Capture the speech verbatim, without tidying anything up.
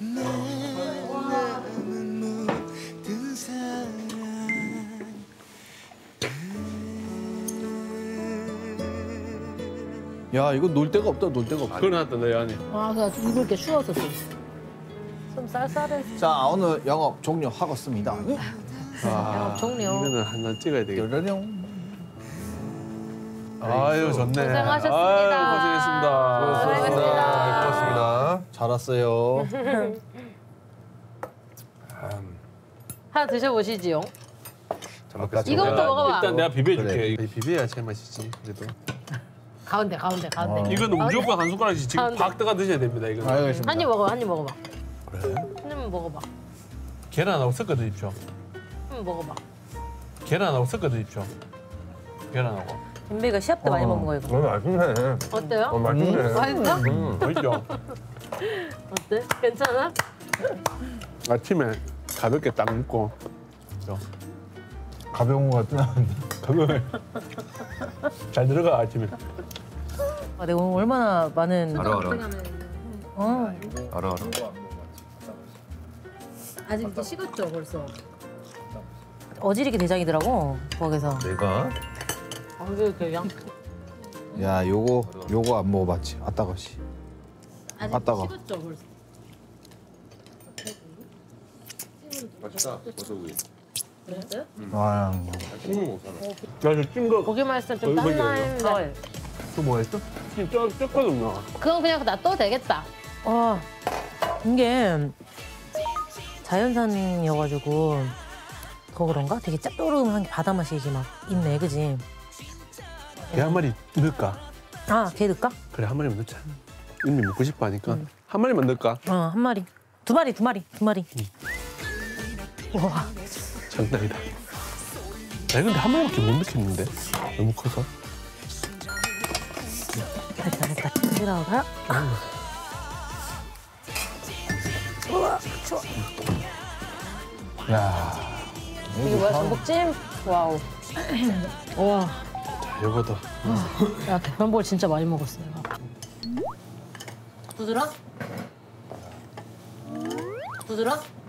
야, 이거 놀 데가 없다, 놀 데가 없다. 그러났다, 내 안에. 아, 그냥 입을 이렇게 추워서 좀. 좀 쌀쌀해. 자, 오늘 영업 종료하겠습니다. 아, 영업 종료. 이거는 하나 찍어야 되겠다. 뾰로롱. 아유, 좋네. 고생하셨습니다. 아유, 고생했습니다. 고생했습니다. 고맙습니다. 잘 왔어요. 하나 드셔보시지요. 잠깐까지. 이거부터 먹어봐. 일단 내가 비벼줄게. 그래. 비벼야 제맛이지, 그래도. 가운데, 가운데, 가운데. 어. 이거는 무조건 한 숟가락씩 지금 가운데. 팍 떠가 드셔야 됩니다, 이거는. 알겠습니다. 한 입 먹어봐, 한 입 먹어봐. 그래? 한 입 먹어봐. 계란하고 섞어 드십시오. 한 입 먹어봐. 계란하고 섞어 드십시오. 계란하고. 준비가 시합 때 많이 먹는 거 이거. 어, 맛있네. 어때요? 어, 맛있네. 맛있어? 음. 맛있죠? 어때? 괜찮아? 아침에 가볍게 딱 먹고. 가벼운 거 같진 않은데. 가볍게. 잘 들어가, 아침에. 아, 내가 오늘 얼마나 많은 알아, 알아. 어. 알아, 알아. 아직 이제 식었죠, 벌써. 어지르게 대장이더라고 거기서. 내가? 안 그렇게 양. 야, 요거, 요거 안 먹어봤지. 아따가시. 아직 아따가. 식었죠, 벌써. 맛있다. 버섯구이. 그랬어요? 와, 콩을 못 사나? 나 저 찐거 고기만 있으면 좀 어, 이거 땀나 이거. 했는데. 또 뭐 했어? 진짜 쪘거든요. 그건 그냥 놔둬도 되겠다. 와 이게 자연산이어가지고 더 그런가? 되게 짭조름한 바다 맛이 이게 막 있네, 그지? 개 한 마리 넣을까? 아, 게 넣을까? 그래, 한 마리만 넣자. 이미 먹고 싶어 하니까. 한 마리만 넣을까? 어, 한 마리, 두 마리, 두 마리, 두 마리. 와, 장난이다. 나 근데 한 마리밖에 못 넣겠는데? 너무 커서. 됐다, 됐다. 들어가. 야. 이게 뭐야, 전복찜? 와우. 와, 자, 요거도. 야, 대편볼 진짜 많이 먹었어요. 부드러? 부드러?